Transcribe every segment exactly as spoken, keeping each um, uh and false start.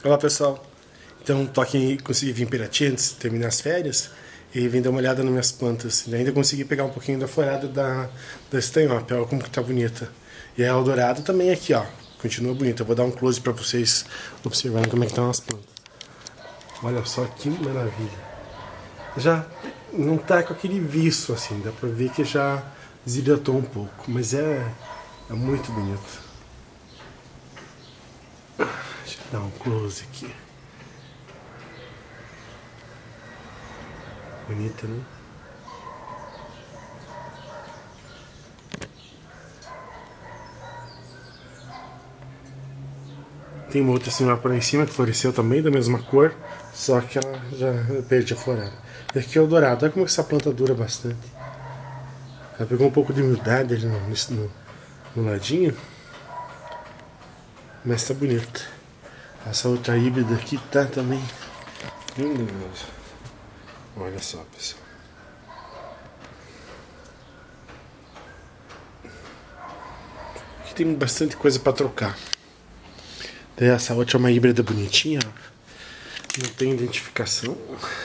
Olá pessoal, então tô aqui, consegui vir para Irati antes de terminar as férias e vim dar uma olhada nas minhas plantas. E ainda consegui pegar um pouquinho da florada da, da estanhope, olha como que tá bonita. E a eldorado também aqui, ó, continua bonita. Eu vou dar um close para vocês observarem como é que estão as plantas. Olha só que maravilha. Já não tá com aquele viço assim, dá pra ver que já desidratou um pouco, mas é, é muito bonito. Deixa eu dar um close aqui. Bonita, né? Tem uma outra senhora por aí em cima que floresceu também, da mesma cor, só que ela já perde a florada. E aqui é o dourado, olha como essa planta dura bastante. Ela pegou um pouco de umidade ali no, no, no ladinho, mas tá bonita. Essa outra híbrida aqui tá também linda mesmo. Olha só, pessoal. Aqui tem bastante coisa para trocar. Daí essa outra é uma híbrida bonitinha, ó. Não tem identificação,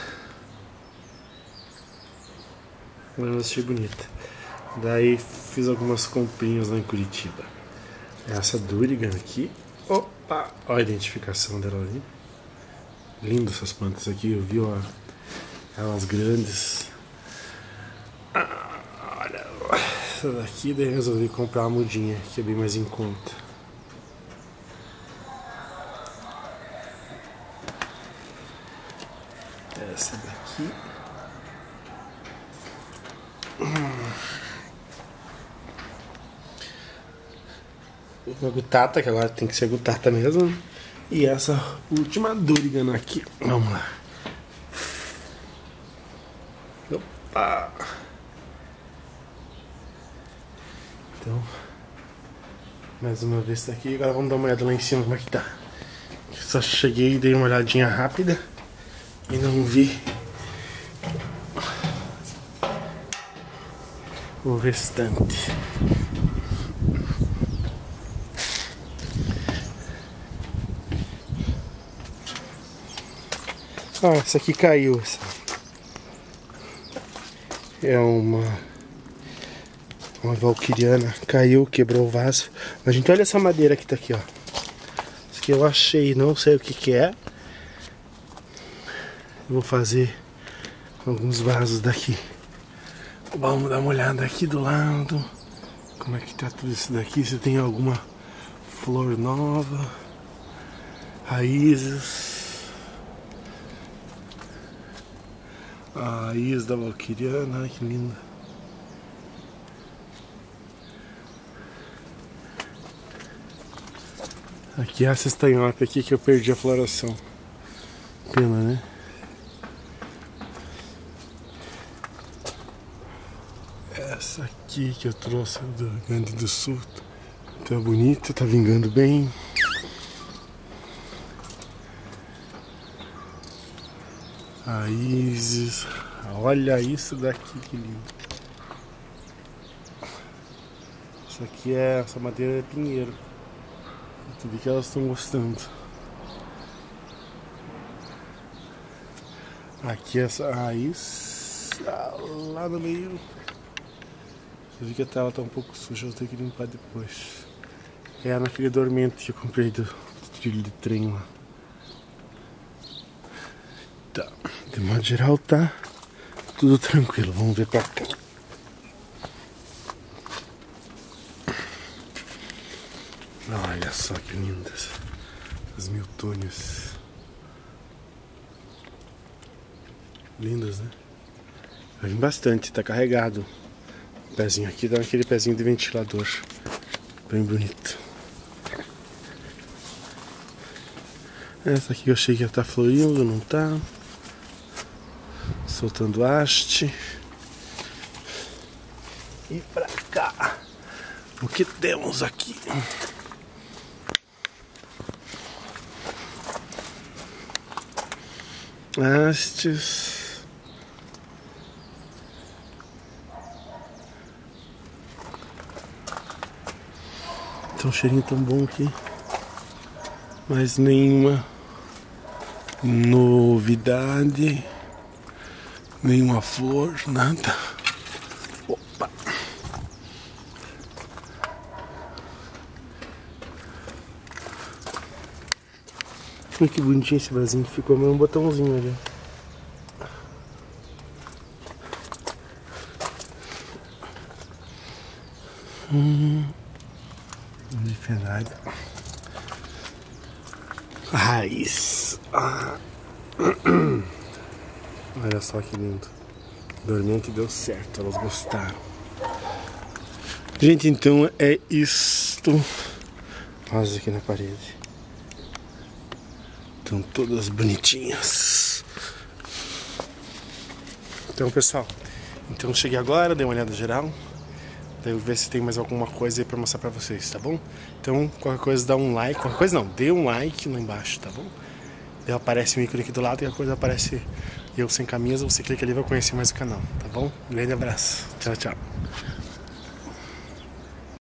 mas eu achei bonita. Daí fiz algumas comprinhas lá em Curitiba. Essa Durigan aqui. Opa! Olha a identificação dela ali. Lindo essas plantas aqui, eu vi, ó, elas grandes. Ah, olha, essa daqui, daí resolvi comprar uma mudinha, que é bem mais em conta. Essa daqui. Uma gutata, que agora tem que ser gutata mesmo. E essa última Durigan aqui. Vamos lá. Opa! Então, mais uma vez tá aqui. Agora vamos dar uma olhada lá em cima como é que tá. Só cheguei e dei uma olhadinha rápida e não vi o restante. Ah, essa aqui caiu. Essa. É uma uma valquiriana. Caiu, quebrou o vaso. Mas gente, olha essa madeira que tá aqui, ó. Isso aqui eu achei, não sei o que que é. Vou fazer alguns vasos daqui. Vamos dar uma olhada aqui do lado. Como é que tá tudo isso daqui? Se tem alguma flor nova. Raízes. A raiz da valquiriana, que linda. Aqui é essa estanhope aqui que eu perdi a floração. Pena, né? Essa aqui que eu trouxe do Rio Grande do Sul. Tá bonita, tá vingando bem. Raízes. Olha isso daqui, que lindo. Isso aqui é, essa madeira é pinheiro. Eu vi que elas estão gostando. Aqui essa raiz lá no meio. Eu vi que a tela tá um pouco suja, eu tenho que limpar depois. É naquele dormente que eu comprei do trilho de trem lá. Tá, de modo geral tá tudo tranquilo. Vamos ver pra cá. Olha só que lindas as miltônias. Lindas, né? Vem bastante, tá carregado. O pezinho aqui dá aquele pezinho de ventilador. Bem bonito. Essa aqui eu achei que ia estar florindo, não tá. Soltando haste. E pra cá, o que temos aqui? Hastes. Tem um cheirinho tão bom aqui. Mas nenhuma Novidade. Nenhuma flor, nada. Opa. Olha que bonitinho esse vasinho que ficou, meio um botãozinho ali. Hum, de Ferrari. Raiz. Ah. Olha só que lindo. Dormente deu certo, elas gostaram. Gente, então é isto. Rosas aqui na parede. Estão todas bonitinhas. Então, pessoal, então cheguei agora, dei uma olhada geral. Daí eu ver se tem mais alguma coisa aí pra mostrar pra vocês, tá bom? Então, qualquer coisa dá um like, qualquer coisa não, dê um like lá embaixo, tá bom? Daí aparece o ícone aqui do lado e qualquer coisa aparece eu sem camisa, você clica ali e vai conhecer mais o canal, tá bom? Um grande abraço, tchau, tchau.